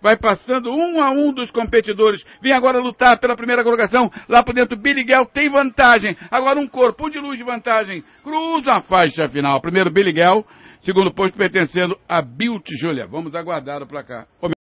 vai passando um a um dos competidores. Vem agora lutar pela primeira colocação. Lá por dentro, Billy Gale tem vantagem. Agora um corpo de luz de vantagem. Cruza a faixa final. Primeiro Billy Gale, segundo posto pertencendo a Bilt Júlia. Vamos aguardar o placar.